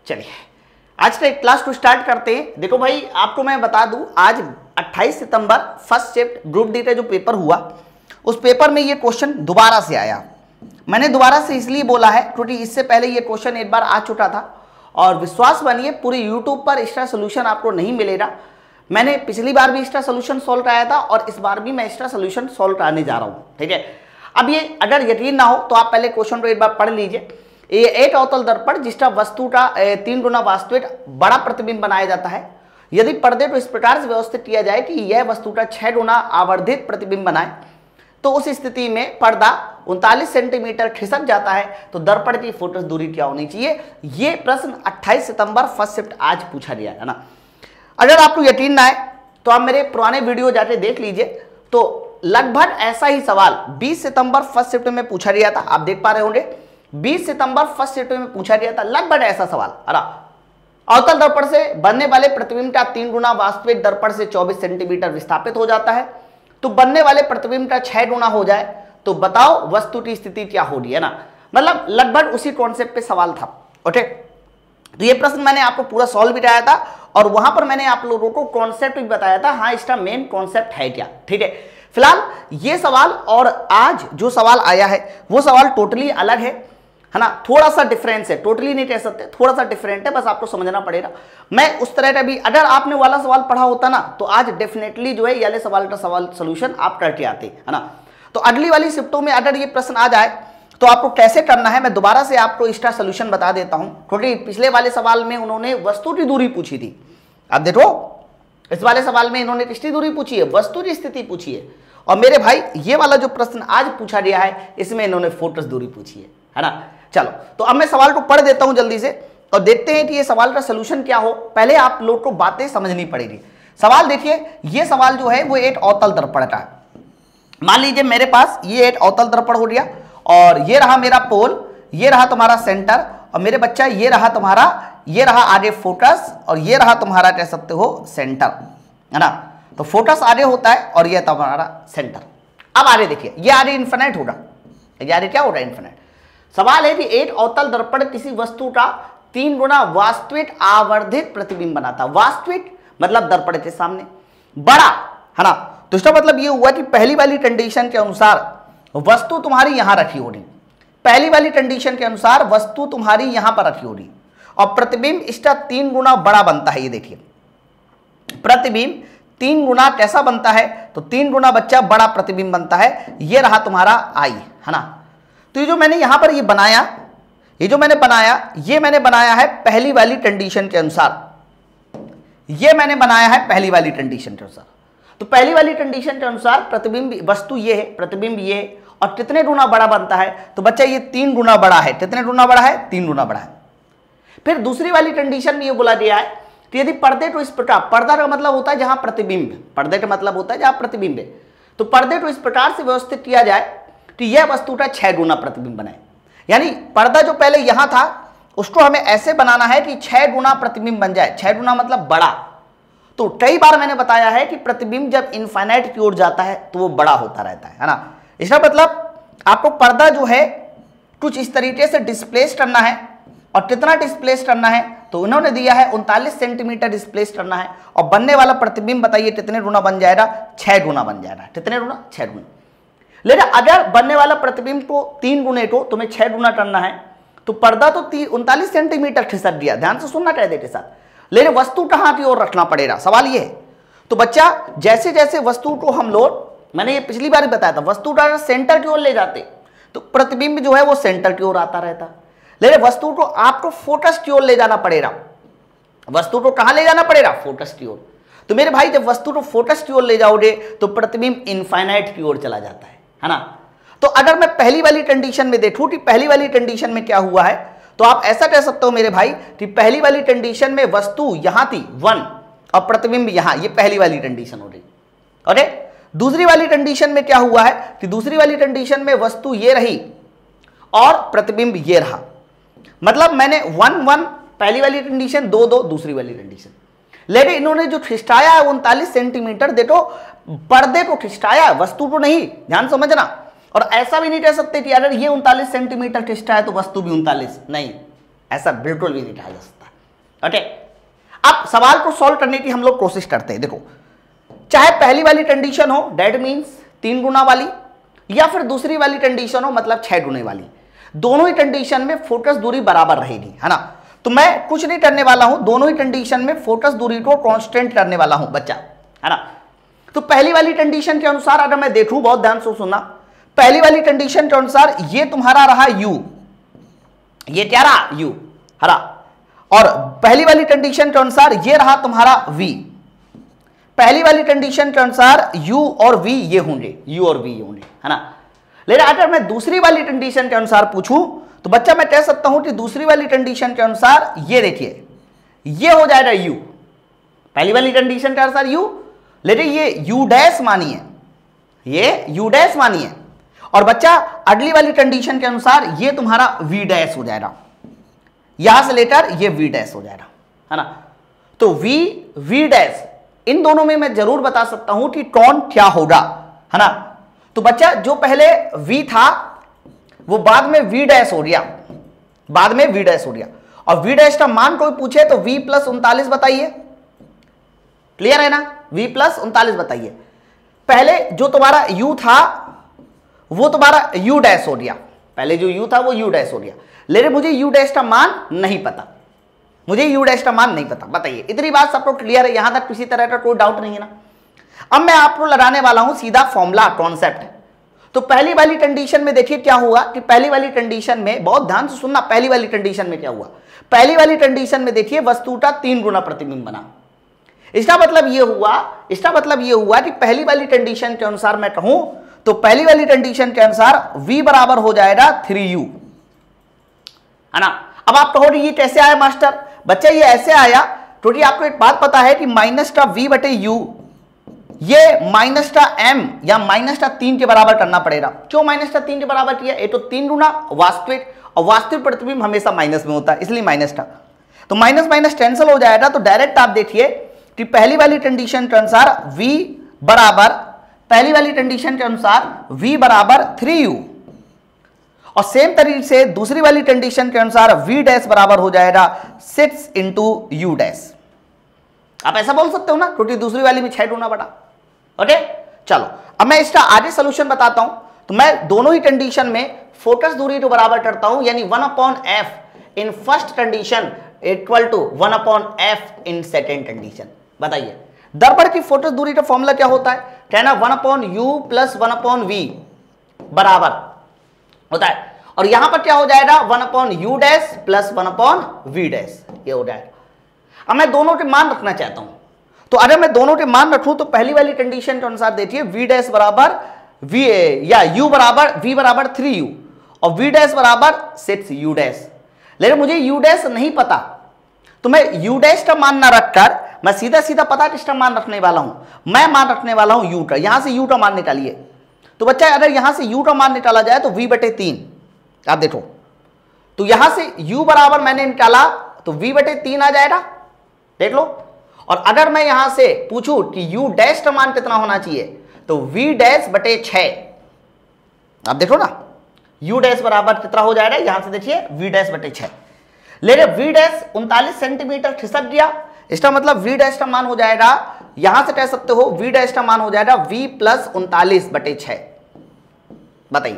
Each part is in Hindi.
चलिए आज का क्लास को स्टार्ट करते हैं। देखो भाई, आपको मैं बता दूं, आज 28 सितंबर फर्स्ट शिफ्ट ग्रुप डी का जो पेपर हुआ, उस पेपर में ये क्वेश्चन दोबारा से आया। मैंने दोबारा से इसलिए बोला है क्योंकि इससे पहले ये क्वेश्चन एक बार आ चुका था और विश्वास मानिए पूरे यूट्यूब पर इसका सोल्यूशन आपको नहीं मिलेगा। मैंने पिछली बार भी इसका सोल्यूशन सॉल्व कराया था और इस बार भी मैं इसका सोल्यूशन सॉल्व कराने जा रहा हूँ। ठीक है, अब ये अगर यकीन ना हो तो आप पहले क्वेश्चन को एक बार पढ़ लीजिए। ये एक अवतल दर्पण जिसका वस्तु का 3 गुना वास्तविक बड़ा प्रतिबिंब बनाया जाता है। यदि पर्दे को इस प्रकार से व्यवस्थित किया जाए कि यह वस्तु का 6 गुना आवर्धित प्रतिबिंब बनाए, तो उस स्थिति में पर्दा 39 सेंटीमीटर खिसक जाता है, तो दर्पण की फोकस दूरी क्या होनी चाहिए? ये प्रश्न 28 सितंबर फर्स्ट शिफ्ट आज पूछा गया है ना। अगर आपको यकीन ना है तो आप मेरे पुराने वीडियो जाके देख लीजिए, तो लगभग ऐसा ही सवाल 20 सितंबर फर्स्ट शिफ्ट में पूछा गया था। आप देख पा रहे होंगे 20 सितंबर फर्स्ट शिफ्ट में पूछा गया था लगभग ऐसा सवाल। अवतल दर्पण से बनने वाले प्रतिबिंब का 3 गुना वास्तविक दर्पण से 24 सेंटीमीटर विस्थापित हो जाता है, तो बनने वाले प्रतिबिंब का 6 गुना हो जाए तो बताओ वस्तु की स्थिति क्या होगी, है ना। मतलब लगभग उसी कॉन्सेप्ट पे सवाल था। ओके, तो ये प्रश्न मैंने आपको पूरा सॉल्व भी कराया था और वहां पर मैंने आप लोगों को कॉन्सेप्ट भी बताया था। हाँ, इसका मेन कॉन्सेप्ट है क्या। ठीक है, फिलहाल ये सवाल और आज जो सवाल आया है वो सवाल टोटली अलग है ना, थोड़ा सा डिफरेंस है। टोटली नहीं कह सकते, थोड़ा सा डिफरेंट है, बस आपको समझना पड़ेगा। मैं उस तरह का भी, अगर आपने वाला सवाल पढ़ा होता ना तो आज डेफिनेटली जो है ये सवाल का सवाल सोल्यूशन आप करके आते, है ना। तो अगली वाली शिफ्टों में अगर ये प्रश्न आ जाए तो आपको कैसे करना है, मैं दोबारा से आपको इसका सोल्यूशन बता देता हूं, क्योंकि पिछले वाले सवाल में उन्होंने वस्तु की दूरी पूछी थी। अब देखो, इस वाले सवाल में इन्होंने किसकी दूरी पूछी है? वस्तु की स्थिति पूछी है। और मेरे भाई ये वाला जो प्रश्न आज पूछा गया है इसमें इन्होंने फोकस दूरी पूछी है ना। चलो, तो अब मैं सवाल को पढ़ देता हूं जल्दी से और देखते हैं कि ये सवाल का सोल्यूशन क्या हो। पहले आप लोग को बातें समझनी पड़ेगी। सवाल देखिए, ये सवाल जो है वो एक अवतल दर्पण का है। मान लीजिए मेरे पास ये एक अवतल दर्पण हो गया और ये रहा मेरा पोल, ये रहा तुम्हारा सेंटर, और मेरे बच्चा ये रहा तुम्हारा, ये रहा आगे फोकस और ये रहा तुम्हारा कह सकते हो सेंटर, है ना। तो फोकस आगे होता है और ये तुम्हारा सेंटर। अब आगे देखिए, ये आगे इन्फिनिट होगा, ये आगे क्या होगा? इन्फिनिट। सवाल है कि एक अवतल दर्पण किसी वस्तु का 3 गुना वास्तविक आवर्धित प्रतिबिंब बनाता। वास्तविक मतलब दर्पण के सामने बड़ा, है ना। तो इसका मतलब ये हुआ कि पहली वाली कंडीशन के अनुसार वस्तु तुम्हारी यहां रखी होगी, पहली वाली कंडीशन के अनुसार वस्तु तुम्हारी यहां पर रखी होगी और प्रतिबिंब इसका 3 गुना बड़ा बनता है। ये देखिए, प्रतिबिंब 3 गुना कैसा बनता है? तो 3 गुना बच्चा बड़ा प्रतिबिंब बनता है। ये रहा तुम्हारा आई, है ना। तो ये जो मैंने यहां पर ये बनाया, ये जो मैंने बनाया, ये मैंने बनाया है पहली वाली कंडीशन के अनुसार। ये मैंने बनाया है पहली वाली कंडीशन के अनुसार। तो पहली वाली कंडीशन के अनुसार प्रतिबिंब वस्तु ये है, प्रतिबिंब ये है, और कितने गुना बड़ा बनता है? तो बच्चा ये 3 गुना बड़ा है। कितने गुना बड़ा है? 3 गुना बड़ा है। फिर दूसरी वाली कंडीशन में ये बोला गया है कि यदि पर्दे को इस प्रकार, पर्दा का मतलब होता है जहां प्रतिबिंब, पर्दे का मतलब होता है जहां प्रतिबिंब है, तो पर्दे को इस प्रकार से व्यवस्थित किया जाए कि यह वस्तु का 6 गुना प्रतिबिंब बनाए। यानी पर्दा जो पहले यहां था उसको हमें ऐसे बनाना है कि 6 गुना प्रतिबिंब बन जाए। 6 गुना मतलब बड़ा। तो कई बार मैंने बताया है कि प्रतिबिंब जब इनफाइनाइट की ओर जाता है तो वो बड़ा होता रहता है ना। इसका मतलब आपको पर्दा जो है कुछ इस तरीके से डिस्प्लेस करना है, और कितना डिस्प्लेस करना है? तो उन्होंने दिया है 39 सेंटीमीटर डिस्प्लेस करना है, और बनने वाला प्रतिबिंब बताइए कितने गुना बन जाएगा? 6 गुना बन जाएगा। कितने गुना? 6 गुना। लेकिन अगर बनने वाला प्रतिबिंब को 3 गुने को तुम्हें 6 गुना करना है तो पर्दा तो 39 सेंटीमीटर खिसक दिया। ध्यान से सुनना चाहिए के साथ। लेकिन वस्तु कहां की ओर रखना पड़ेगा, सवाल ये है। तो बच्चा जैसे जैसे वस्तु को हम लोग, मैंने ये पिछली बार बताया था, वस्तु का सेंटर की ओर ले जाते तो प्रतिबिंब जो है वो सेंटर की ओर आता रहता। लेकिन वस्तु को आपको फोकस की ओर ले जाना पड़ेगा। वस्तु को कहां ले जाना पड़ेगा? फोकस की ओर। तो मेरे भाई जब वस्तु को फोकस की ओर ले जाओगे तो प्रतिबिंब इनफाइनाइट की ओर चला जाता है ना। तो अगर मैं पहली वाली कंडीशन में देखूं कि पहली वाली कंडीशन में क्या हुआ है, तो आप ऐसा कह सकते हो मेरे भाई कि पहली वाली कंडीशन में वस्तु यहां थी 1 और प्रतिबिंब यहां, ये पहली वाली कंडीशन हो गई। ओके, दूसरी वाली कंडीशन में क्या हुआ है कि दूसरी वाली कंडीशन में वस्तु ये रही और प्रतिबिंब ये रहा। मतलब मैंने 1 1 पहली वाली कंडीशन, 2 2 दूसरी वाली कंडीशन। लेकिन इन्होंने जो खिसकाया है 39 सेंटीमीटर, देखो पर्दे को खिसकाया, वस्तु को नहीं। ध्यान समझना। और ऐसा भी नहीं कह सकते कि अगर ये 39 सेंटीमीटर खिसका है तो वस्तु भी 39, नहीं, ऐसा बिल्कुल भी नहीं कहा जा सकता। ओके, अब सवाल को सॉल्व करने की हम लोग कोशिश करते हैं। देखो, चाहे पहली वाली कंडीशन हो दैट मींस 3 गुना वाली, या फिर दूसरी वाली कंडीशन हो मतलब 6 गुने वाली, दोनों ही कंडीशन में फोकस दूरी बराबर रहेगी, है ना। तो मैं कुछ नहीं करने वाला हूं, दोनों ही कंडीशन में फोकस दूरी को कांस्टेंट करने वाला हूं बच्चा, है ना। तो पहली वाली कंडीशन के अनुसार अगर मैं देखूं, बहुत ध्यान से सुनना, पहली वाली कंडीशन के अनुसार ये तुम्हारा रहा u, ये क्या रहा u, हरा, और पहली वाली कंडीशन के अनुसार ये रहा तुम्हारा v। पहली वाली कंडीशन के अनुसार u और v ये होंगे, u और v ये होंगे, है ना। लेकिन अगर मैं दूसरी वाली कंडीशन के अनुसार पूछूं तो बच्चा मैं कह सकता हूं कि दूसरी वाली कंडीशन के अनुसार ये देखिए, ये हो जाएगा u, पहली वाली कंडीशन के अनुसार u, लेकिन ये u डैश मानिए, ये u डैश मानिए, और बच्चा अगली वाली कंडीशन के अनुसार ये तुम्हारा v डैश हो जाएगा, यहां से लेकर ये v डैश हो जाएगा, है ना। तो v डैश, इन दोनों में मैं जरूर बता सकता हूं कि कौन क्या होगा, है ना। तो बच्चा जो पहले v था वो बाद में v डैश हो गया, बाद में v डैश हो गया, और v डैश का मान कोई पूछे तो v प्लस 39 बताइए, क्लियर है ना, v प्लस 39 बताइए। पहले जो तुम्हारा u था वो तुम्हारा u डैश हो गया, पहले जो u था वो u डैश हो गया, लेकिन मुझे u डैश का मान नहीं पता, मुझे u डैश का मान नहीं पता, बताइए। इतनी बात सबको क्लियर है, यहां तक किसी तरह का कोई डाउट नहीं है ना। अब मैं आपको लगाने वाला हूं सीधा फॉर्मूला कॉन्सेप्ट। तो पहली वाली कंडीशन में देखिए क्या हुआ कि पहली वाली कंडीशन में, बहुत ध्यान से सुनना, पहली वाली कंडीशन में क्या हुआ, पहली वाली कंडीशन में देखिए वस्तु का 3 गुना प्रतिबिंब बना। इसका मतलब ये हुआ कि पहली वाली कंडीशन के अनुसार मैं कहूं तो पहली वाली कंडीशन के अनुसार v बराबर हो जाएगा 3u, है ना। अब आप कहोगे ये कैसे आया मास्टर, बच्चा ये ऐसे आया क्योंकि आपको एक बात पता है कि माइनस का v बटे u ये माइनस का m या माइनस का 3 के बराबर करना पड़ेगा। क्यों माइनस का 3 के बराबर किया, ये तो 3 गुना वास्तविक, और वास्तविक प्रतिबिंब हमेशा माइनस में होता है, इसलिए माइनस का, तो माइनस माइनस कैंसिल हो जाएगा। तो डायरेक्ट आप देखिए कि पहली वाली कंडीशन के अनुसार v बराबर, पहली वाली कंडीशन के अनुसार v बराबर 3u, और सेम तरीके से दूसरी वाली कंडीशन के अनुसार v डैश बराबर हो जाएगा 6 इंटू u डैश। आप ऐसा बोल सकते हो ना, क्योंकि दूसरी वाली में 6 गुना बड़ा। ओके, चलो अब मैं इसका आगे सोल्यूशन बताता हूं। तो मैं दोनों ही कंडीशन में फोकस दूरी को बराबर करता हूं, यानी 1/f in first condition equal to 1/f in second condition. बताइए दर्पण की फोकस दूरी का फॉर्मूला क्या होता है, कहना 1/u प्लस 1/v बराबर होता है, और यहां पर क्या हो जाएगा 1/u dash plus 1/v dash, ये हो जाएगा। अब मैं दोनों के मान रखना चाहता हूं, तो अगर मैं दोनों के मान रखूं तो पहली वाली कंडीशन के अनुसार देखिए v डैश बराबर v या u बराबर v बराबर 3u और v डैश बराबर 6u डैश, लेकिन मुझे u डैश नहीं पता, तो मैं u डैश का मान ना रखकर मैं सीधा सीधा पता किसका मान रखने वाला हूं, मैं मान रखने वाला हूं u का। यहां से u का मान निकालिए, तो बच्चा अगर यहां से u का मान निकाला जाए तो v बटे 3, आप देखो, तो यहां से u बराबर मैंने निकाला तो v बटे 3 आ जाएगा, देख लो। और अगर मैं यहां से पूछूं कि u डैश का मान कितना होना चाहिए तो v डैश बटे 6, आप देखो ना u डैश बराबर कितना हो जाएगा, यहां से देखिए v डैश बटे 6, लेकिन v डैश 39 सेंटीमीटर खिसक गया, इसका मतलब v डैश का मान हो जाएगा, यहां से कह सकते हो v डैश का मान हो जाएगा v प्लस 39 बटे 6। बताइए,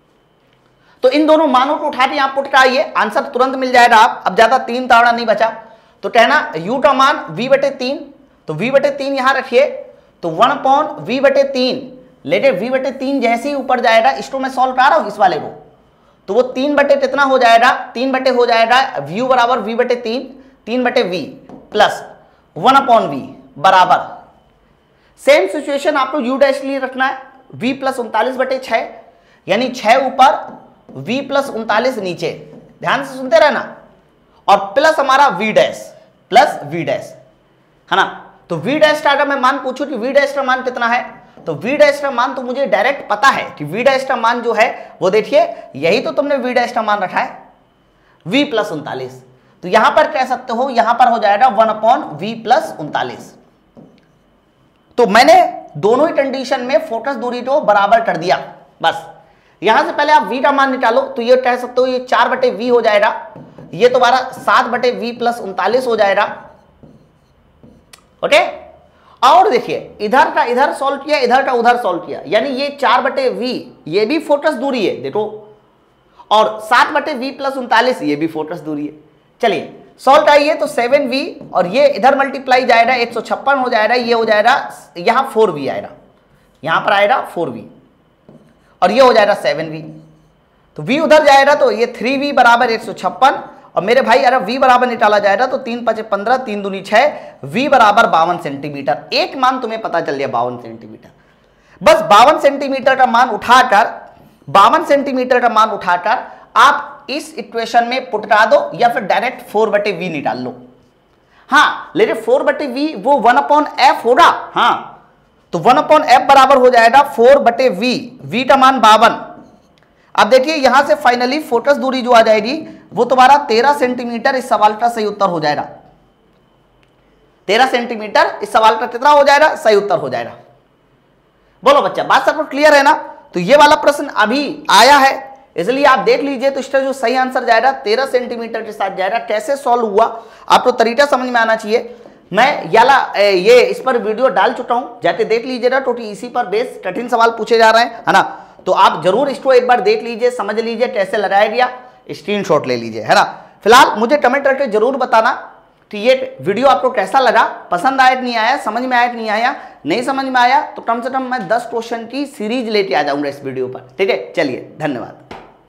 तो इन दोनों मानों को उठा के यहां पुट कराइए, आंसर तुरंत मिल जाएगा। आप अब ज्यादा 3 तावड़ा नहीं बचा, तो कहना u का मान v बटे 3, तो v बटे 3 यहां रखिए, तो 1/v बटे 3, लेकिन v बटे 3 जैसे ही ऊपर जाएगा, इसको मैं सॉल्व कर रहा हूं इस वाले को, तो वो 3 बटे कितना हो जाएगा, 3 बटे हो जाएगा u बराबर v बटे 3, 3 बटे v प्लस 1/v बराबर, सेम सिचुएशन आपको u डैश लिए रखना है, v प्लस 39 बटे 6, यानी 6 ऊपर v प्लस 39 नीचे, ध्यान से सुनते रहना, और प्लस हमारा v dash plus v dash, है ना। तो v डैश का अगर मैं मान पूछूं कि v डैश का मान कितना है, तो v डैश का मान तो मुझे डायरेक्ट पता है कि v डैश का मान जो है वो देखिए, यही तो तुमने v डैश का मान रखा है v प्लस 39, तो यहां पर कह सकते हो, यहां पर हो जाएगा 1/v प्लस 39। तो मैंने दोनों ही कंडीशन में फोकस दूरी को बराबर कर दिया, बस यहां से पहले आप v का मान निकालो तो ये कह सकते हो ये 4/v हो जाएगा, ये तुम्हारा 7/v + 39 हो जाएगा। ओके, और देखिए इधर का इधर सॉल्व किया, इधर का उधर सॉल्व किया, यानी ये 4/v ये भी फोकस दूरी है देखो, और 7/v + 39 ये भी फोकस दूरी है। चलिए सॉल्व आइए तो 7v और ये इधर मल्टीप्लाई जाएगा 156 हो जाएगा, ये हो जाएगा यहां 4v आएगा, यहां पर आएगा 4v और ये हो जाएगा 7v, तो v उधर जाएगा तो ये 3v = 156 और मेरे भाई अगर v बराबर निकाला जाएगा तो 3 × 5 = 15, 3 दूनी 6, v = 52 सेंटीमीटर। एक मान तुम्हें पता चल गया 52 सेंटीमीटर। बस 52 सेंटीमीटर का मान उठाकर 52 सेंटीमीटर का मान उठाकर आप इस इक्वेशन में पुट करा दो या फिर डायरेक्ट 4/v निकाल लो। हाँ लेकिन 4/v वो 1/f होगा, हाँ तो 1/f बराबर हो जाएगा 4/v, v का मान 52। अब देखिए यहां से फाइनली फोकस दूरी जो आ जाएगी वो तुम्हारा 13 सेंटीमीटर। इस सवाल का सही उत्तर हो जाएगा 13 सेंटीमीटर। इस सवाल का कितना हो जाएगा? सही उत्तर हो जाएगा। बोलो बच्चा, बात सब क्लियर है ना? तो ये वाला प्रश्न अभी आया है इसलिए आप देख लीजिए, तो इसका जो सही आंसर जाएगा 13 सेंटीमीटर के साथ जाएगा। कैसे सॉल्व हुआ आपको तरीका समझ में आना चाहिए। मैं ये इस पर वीडियो डाल चुका हूं, जाके देख लीजिएगा, क्योंकि इसी पर बेस कठिन सवाल पूछे जा रहे हैं, है ना। तो आप जरूर इसको एक बार देख लीजिए, समझ लीजिए कैसे लगाया गया, स्क्रीनशॉट ले लीजिए, है ना। फिलहाल मुझे कमेंट करके जरूर बताना कि ये वीडियो आपको कैसा लगा, पसंद आया कि नहीं आया, समझ में आया कि नहीं आया। नहीं समझ में आया तो कम से कम मैं 10 क्वेश्चन की सीरीज लेके आ जाऊंगा इस वीडियो पर, ठीक है। चलिए धन्यवाद।